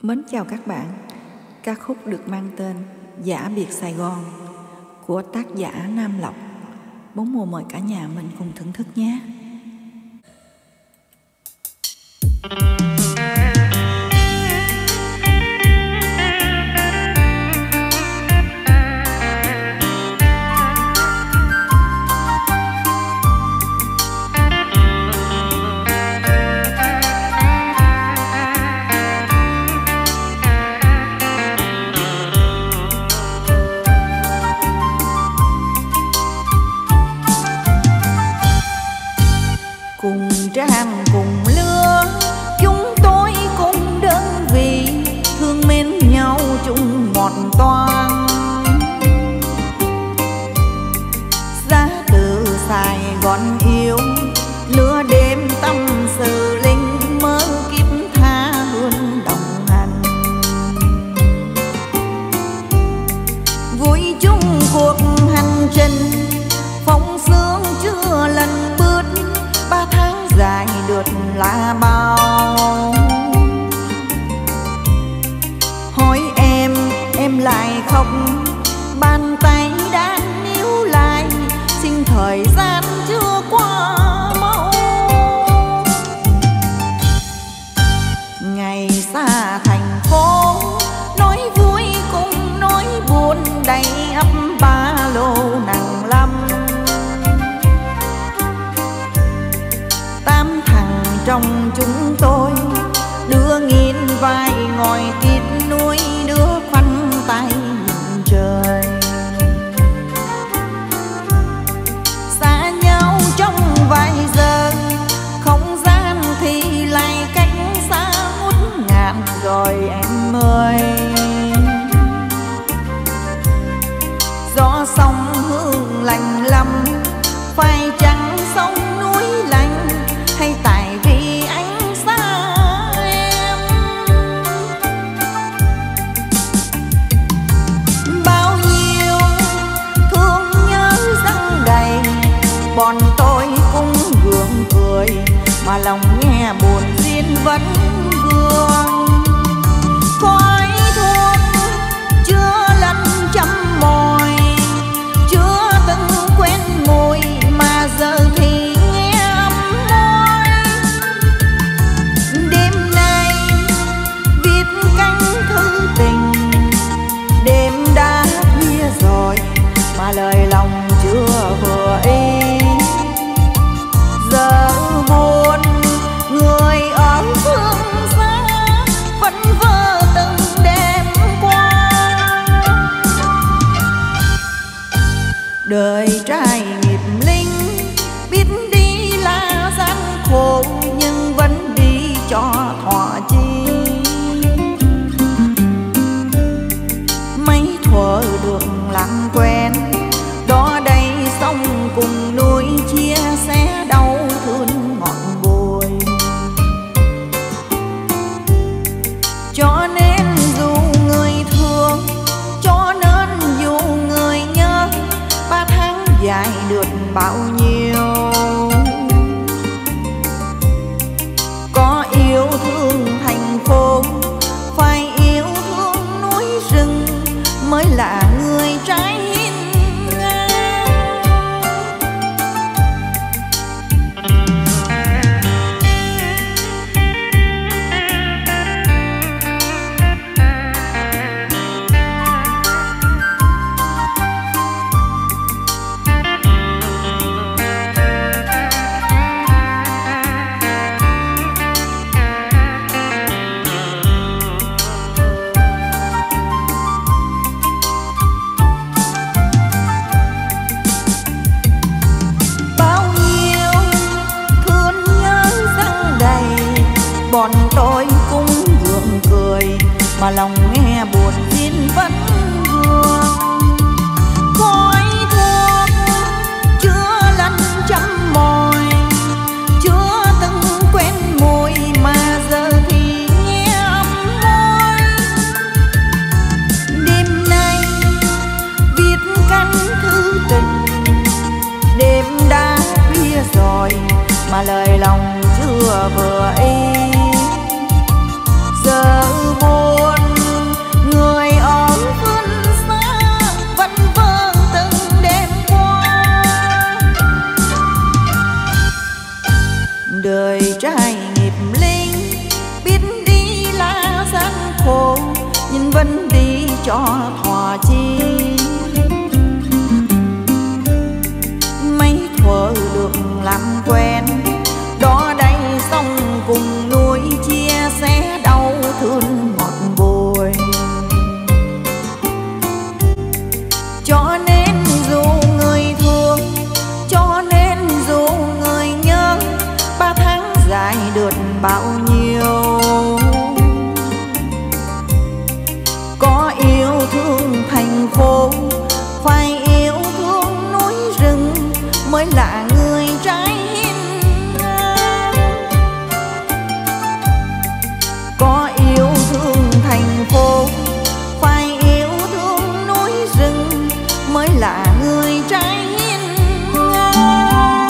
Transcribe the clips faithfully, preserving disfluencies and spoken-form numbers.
Mến chào các bạn. Ca khúc được mang tên Giả Biệt Sài Gòn của tác giả Nam Lộc. Bốn mùa mời cả nhà mình cùng thưởng thức nhé. Cùng trang cùng lứa, chúng tôi cùng đơn vị, thương mến nhau chung một toang. Giá từ Sài Gòn yêu, lứa đêm tâm sự linh, mơ kiếp tha hương đồng hành. Vui chung cuộc hành trình, phong sương chưa lần bước, ba tháng dài được là bao. Hỏi em, em lại khóc, bàn tay đang níu lại, xin thời gian chưa qua mau. Ngày xa thành phố, nói vui cùng nói buồn, đầy ắp ba lô nặng lắm. Tám thằng trong chúng tôi, đứa nghiêng vai ngồi tít núi, đứa khoanh tay nhìn trời. Xa nhau trong vài giờ, không gian thì lại cách xa ngút ngàn rồi em ơi. Gió sông hương lạnh lắm, phải chăng sông núi lạnh, hay tại vì anh xa em. Bao nhiêu thương nhớ dâng đầy, bọn tôi cũng gượng cười, mà lòng nghe buồn riêng vẫn vương. Khói thuốc chưa lần chăm môi, chưa từng quen mùi, mà giờ thì nghe ấm môi. Đêm nay viết cánh thư tình, đêm đã khuya rồi mà lời lòng chưa vừa ý. Giờ buồn người ở phương xa, vẫn vơ từng đêm qua. Đời trai nghiệp linh, biết đi là gian khổ, nhưng vẫn đi cho thỏa chí. Mấy thuở đường làm quen, đó đây sông cùng núi, chia sẻ đau thương ngọt bùi. Cho nên dù người thương, cho nên dù người nhớ, ba tháng dài được bao nhiêu. Có yêu thương thành phố, phải yêu thương núi rừng, mới là người trái hiên ngang. Bao nhiêu thương nhớ dâng đầy, bọn tôi cũng gượng cười, mà lòng nghe buồn riêng vẫn vương. Khói thuốc chưa lần chăm môi, chưa từng quen mùi, mà giờ thì nghe ấm môi. Đêm nay viết cánh thư tình, đêm đã khuya rồi mà lời lòng chưa vừa ý. Giờ vô cho thỏa chi. Mấy thuở được làm quen, đó đây sông cùng núi chia sẻ đau thương ngọt bùi. Cho nên dù người thương, cho nên dù người nhớ, ba tháng dài được bao nhiêu. Có yêu thương thành phố, phải yêu thương núi rừng mới là người trái hiên ngang. Có yêu thương thành phố, phải yêu thương núi rừng mới là người trái hiên ngang.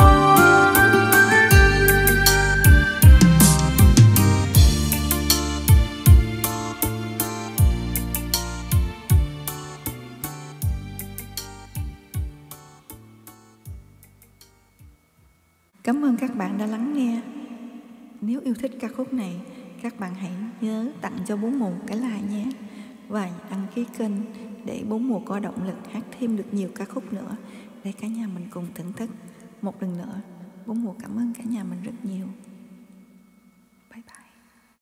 Cảm ơn các bạn đã lắng nghe. Nếu yêu thích ca khúc này, các bạn hãy nhớ tặng cho Bốn Mùa cái like nhé. Và đăng ký kênh để Bốn Mùa có động lực hát thêm được nhiều ca khúc nữa để cả nhà mình cùng thưởng thức. Một lần nữa, Bốn Mùa cảm ơn cả nhà mình rất nhiều.